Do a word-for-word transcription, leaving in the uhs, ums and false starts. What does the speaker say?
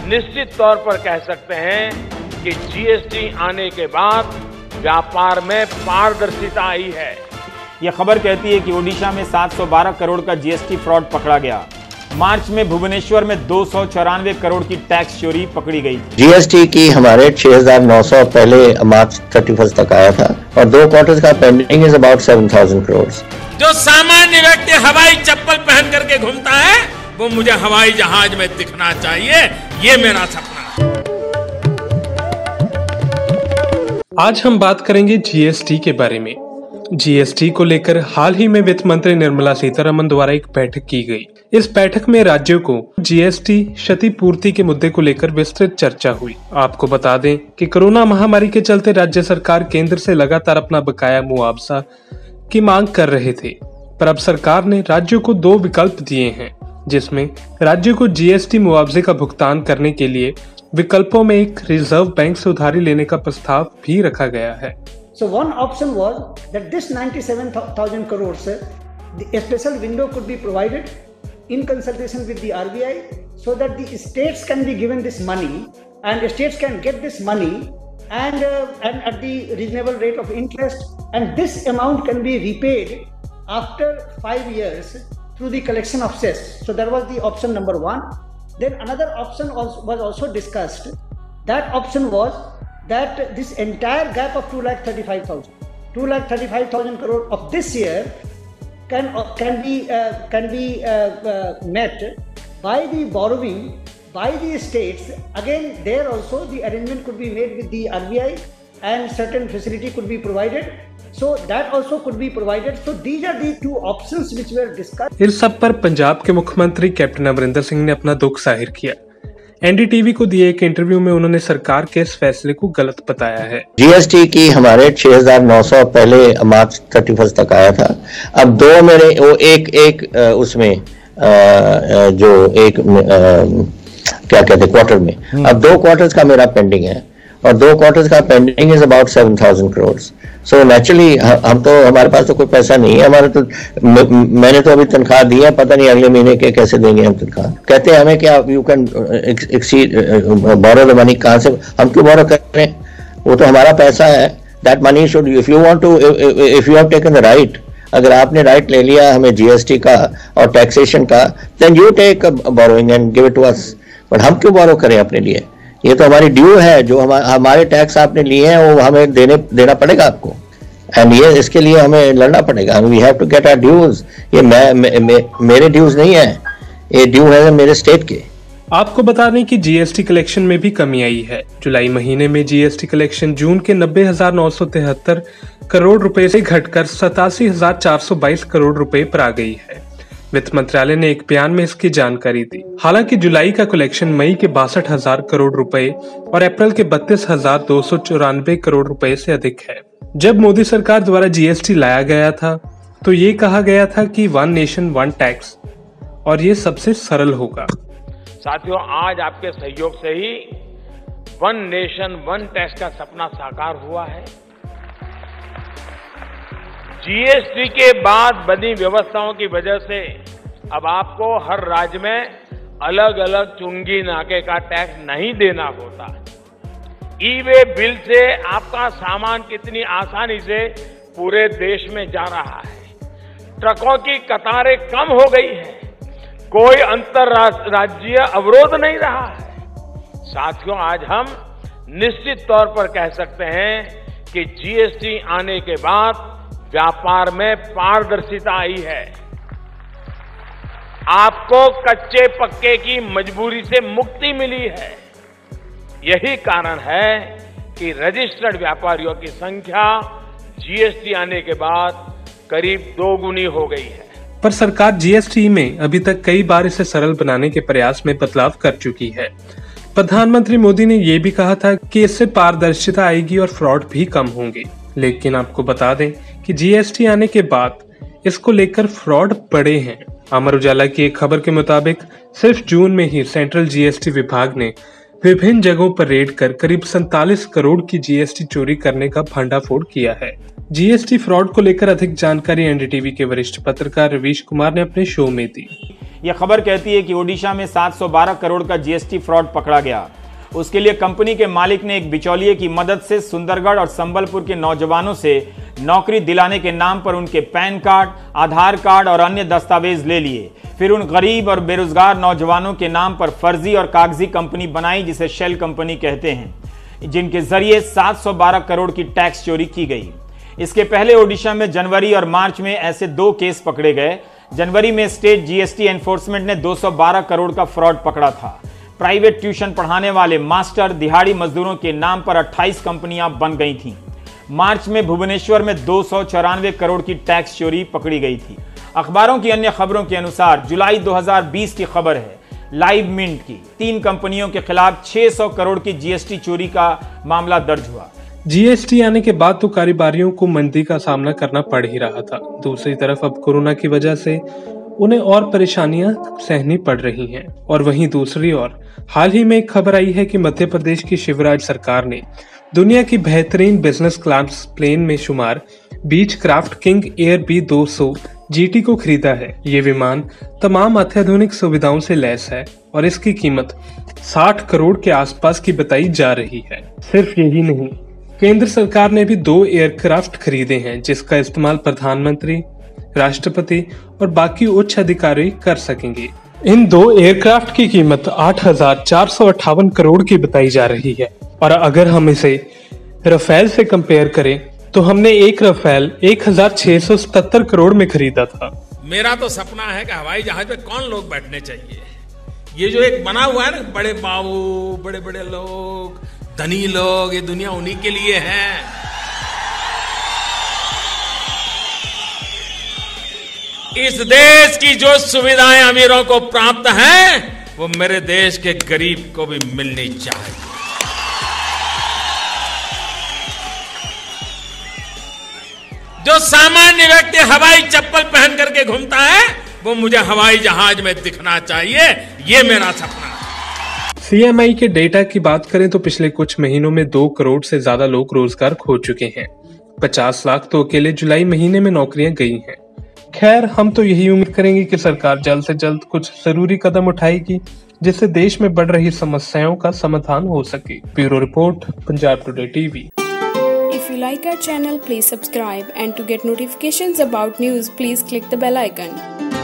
निश्चित तौर पर कह सकते हैं कि जीएसटी आने के बाद व्यापार में पारदर्शिता आई है। यह खबर कहती है कि ओडिशा में सात सौ बारह करोड़ का जीएसटी फ्रॉड पकड़ा गया। मार्च में भुवनेश्वर में दो सौ चौरानवे करोड़ की टैक्स चोरी पकड़ी गई। जीएसटी की हमारे छह हज़ार नौ सौ पहले मार्च इकतीस तक आया था और दो क्वार्टर्स का पेंडिंग इज अबाउट सात हज़ार करोड़। जो सामान्य व्यक्ति हवाई चप्पल पहन करके घूमता है वो मुझे हवाई जहाज में दिखना चाहिए, ये मेरा सपना है। आज हम बात करेंगे जीएसटी के बारे में। जीएसटी को लेकर हाल ही में वित्त मंत्री निर्मला सीतारमण द्वारा एक बैठक की गई। इस बैठक में राज्यों को जीएसटी क्षतिपूर्ति के मुद्दे को लेकर विस्तृत चर्चा हुई। आपको बता दें कि कोरोना महामारी के चलते राज्य सरकार केंद्र से लगातार अपना बकाया मुआवजा की मांग कर रहे थे, पर अब सरकार ने राज्यों को दो विकल्प दिए हैं, जिसमें राज्यों को जीएसटी मुआवजे का भुगतान करने के लिए विकल्पों में एक रिजर्व बैंक से उधारी लेने का प्रस्ताव भी रखा गया है। So one option was that this ninety-seven thousand crores, the special window could be provided in consultation with the R B I, so that the states can be given this money and the states can get this money and uh, and at the reasonable rate of interest, and this amount can be repaid after five years through the collection of cess. So that was the option number one. Then another option was, was also discussed. That option was that this entire gap of two lakh thirty-five thousand, two lakh thirty-five thousand crore of this year can uh, can be uh, can be uh, uh, met by the borrowing by the states. Again, there also the arrangement could be made with the R B I and certain facility could be provided. So that also could be provided. So these are the two options which were discussed. इस सब पर पंजाब के मुख्यमंत्री captain Amarinder Singh ने अपना दुख जाहिर किया। एनडीटीवी को दिए एक इंटरव्यू में उन्होंने सरकार के इस फैसले को गलत बताया है। जीएसटी की हमारे छह हज़ार नौ सौ पहले मार्च इकतीस तक आया था। अब दो मेरे वो एक एक उसमें जो एक क्या कहते क्वार्टर में, अब दो क्वार्टर्स का मेरा पेंडिंग है और दो क्वार्टर्स का pending is about seven thousand crore. So naturally हम तो हमारे पास तो कोई पैसा नहीं है, हमारे तो म, मैंने तो अभी तनख्वाह दी है, पता नहीं अगले महीने के कैसे देंगे हम तनख्वाह। कहते हैं हमें क्या you can exceed borrow the money, कहाँ से हम क्यों बोरो कर रहे हैं? वो तो हमारा पैसा है। That money should, if you want to, if you have taken the right, अगर आपने राइट ले लिया हमें जीएसटी का और टैक्सेशन का, then you take borrowing and give it to us. But हम क्यों बोरो करें अपने लिए? ये तो हमारी ड्यू है, जो हम, हमारे टैक्स आपने लिए हैं वो हमें देने देना पड़ेगा आपको, एंड ये इसके लिए हमें लड़ना पड़ेगा। We have to get our dues. ये मैं, मैं, मैं मेरे ड्यूज नहीं है, ये ड्यू है मेरे स्टेट के। आपको बता दें कि जीएसटी कलेक्शन में भी कमी आई है। जुलाई महीने में जीएसटी कलेक्शन जून के नब्बे हजार नौ सौ तिहत्तर करोड़ रुपए से घटकर सतासी हजार चार सौ बाईस करोड़ रुपए पर आ गई है। वित्त मंत्रालय ने एक बयान में इसकी जानकारी दी। हालांकि जुलाई का कलेक्शन मई के बासठ हजार करोड़ रुपए और अप्रैल के बत्तीस हजार दो सौ चौरानवे करोड़ रुपए से अधिक है। जब मोदी सरकार द्वारा जीएसटी लाया गया था तो ये कहा गया था कि वन नेशन वन टैक्स, और ये सबसे सरल होगा। साथियों, आज आपके सहयोग से ही वन नेशन वन टैक्स का सपना साकार हुआ है। जीएसटी के बाद बनी व्यवस्थाओं की वजह से अब आपको हर राज्य में अलग अलग चुंगी नाके का टैक्स नहीं देना होता। ई वे बिल से आपका सामान कितनी आसानी से पूरे देश में जा रहा है। ट्रकों की कतारें कम हो गई है, कोई अंतरराज्यीय अवरोध नहीं रहा है। साथियों, आज हम निश्चित तौर पर कह सकते हैं कि जीएसटी आने के बाद व्यापार में पारदर्शिता आई है। आपको कच्चे पक्के की मजबूरी से मुक्ति मिली है। यही कारण है कि रजिस्टर्ड व्यापारियों की संख्या जीएसटी आने के बाद करीब दोगुनी हो गई है। पर सरकार जीएसटी में अभी तक कई बार इसे सरल बनाने के प्रयास में बदलाव कर चुकी है। प्रधानमंत्री मोदी ने ये भी कहा था कि इससे पारदर्शिता आएगी और फ्रॉड भी कम होंगे। लेकिन आपको बता दें कि जीएसटी आने के बाद इसको लेकर फ्रॉड बढ़े हैं। अमर उजाला की एक खबर के मुताबिक सिर्फ जून में ही सेंट्रल जीएसटी विभाग ने विभिन्न जगहों पर रेड कर करीब सैंतालीस करोड़ की जीएसटी चोरी करने का भंडाफोड़ किया है। जीएसटी फ्रॉड को लेकर अधिक जानकारी एनडीटीवी के वरिष्ठ पत्रकार रवीश कुमार ने अपने शो में दी। यह खबर कहती है कि ओडिशा में सात सौ बारह करोड़ का जीएसटी फ्रॉड पकड़ा गया। उसके लिए कंपनी के मालिक ने एक बिचौलिए की मदद से सुंदरगढ़ और संबलपुर के नौजवानों से नौकरी दिलाने के नाम पर उनके पैन कार्ड, आधार कार्ड और अन्य दस्तावेज ले लिए। फिर उन गरीब और बेरोजगार नौजवानों के नाम पर फर्जी और कागजी कंपनी बनाई, जिसे शेल कंपनी कहते हैं, जिनके जरिए सात सौ बारह करोड़ की टैक्स चोरी की गई। इसके पहले ओडिशा में जनवरी और मार्च में ऐसे दो केस पकड़े गए। जनवरी में स्टेट जीएसटी एनफोर्समेंट ने दो सौ बारह करोड़ का फ्रॉड पकड़ा था। प्राइवेट ट्यूशन पढ़ाने वाले मास्टर, दिहाड़ी मजदूरों के नाम पर अट्ठाईस कंपनियां बन गई थीं। मार्च में भुवनेश्वर में दो सौ चौरानवे करोड़ की टैक्स चोरी पकड़ी गई थी। अखबारों की अन्य खबरों के अनुसार जुलाई दो हज़ार बीस की खबर है, लाइव मिंट की तीन कंपनियों के खिलाफ छह सौ करोड़ की जीएसटी चोरी का मामला दर्ज हुआ। जीएसटी आने के बाद तो कारोबारियों को मंदी का सामना करना पड़ ही रहा था। दूसरी तरफ अब कोरोना की वजह से उन्हें और परेशानियां सहनी पड़ रही हैं। और वहीं दूसरी ओर हाल ही में एक खबर आई है कि मध्य प्रदेश की शिवराज सरकार ने दुनिया की बेहतरीन बिजनेस क्लास प्लेन में शुमार Beechcraft King Air B दो सौ जीटी को खरीदा है। ये विमान तमाम अत्याधुनिक सुविधाओं से लैस है और इसकी कीमत साठ करोड़ के आसपास की बताई जा रही है। सिर्फ यही नहीं, केंद्र सरकार ने भी दो एयरक्राफ्ट खरीदे हैं, जिसका इस्तेमाल प्रधानमंत्री, राष्ट्रपति और बाकी उच्च अधिकारी कर सकेंगे। इन दो एयरक्राफ्ट की कीमत आठ हजार चार सौ अट्ठावन करोड़ की बताई जा रही है। और अगर हम इसे रफेल से कंपेयर करें तो हमने एक रफेल एक हजार छह सौ सतहत्तर करोड़ में खरीदा था। मेरा तो सपना है कि हवाई जहाज में कौन लोग बैठने चाहिए। ये जो एक बना हुआ है ना, बड़े बाबू, बड़े बड़े लोग, धनी लोग, ये दुनिया उन्हीं के लिए है। इस देश की जो सुविधाएं अमीरों को प्राप्त हैं, वो मेरे देश के गरीब को भी मिलनी चाहिए। जो सामान्य व्यक्ति हवाई चप्पल पहन करके घूमता है, वो मुझे हवाई जहाज में दिखना चाहिए। ये मेरा सपना है। सीएमआई के डेटा की बात करें तो पिछले कुछ महीनों में दो करोड़ से ज्यादा लोग रोजगार खो चुके हैं। पचास लाख तो अकेले जुलाई महीने में नौकरियां गई हैं। खैर, हम तो यही उम्मीद करेंगे कि सरकार जल्द से जल्द कुछ जरूरी कदम उठाएगी, जिससे देश में बढ़ रही समस्याओं का समाधान हो सके। Bureau report, Punjab today TV. If you like our channel, please subscribe, and to get notifications about news, please click the bell icon.